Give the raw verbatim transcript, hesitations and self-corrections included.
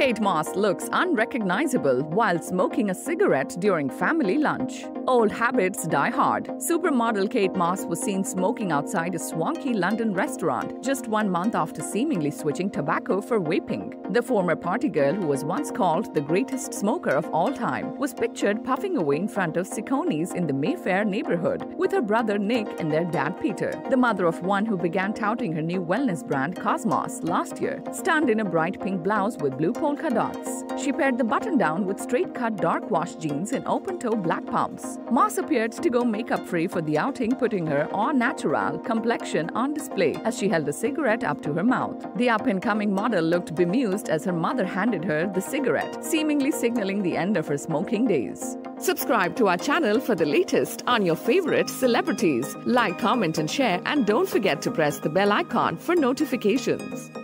Kate Moss looks unrecognizable while smoking a cigarette during family lunch. Old habits die hard. Supermodel Kate Moss was seen smoking outside a swanky London restaurant just one month after seemingly switching tobacco for vaping. The former party girl, who was once called the greatest smoker of all time, was pictured puffing away in front of Sicones in the Mayfair neighborhood with her brother Nick and their dad Peter. The mother of one who began touting her new wellness brand Cosmos last year, stunned in a bright pink blouse with blue polka dots. She paired the button-down with straight-cut dark-wash jeans and open-toe black pumps. Moss appeared to go makeup-free for the outing, putting her au natural complexion on display as she held a cigarette up to her mouth. The up-and-coming model looked bemused as her mother handed her the cigarette, seemingly signaling the end of her smoking days. Subscribe to our channel for the latest on your favorite celebrities. Like, comment, and share, and don't forget to press the bell icon for notifications.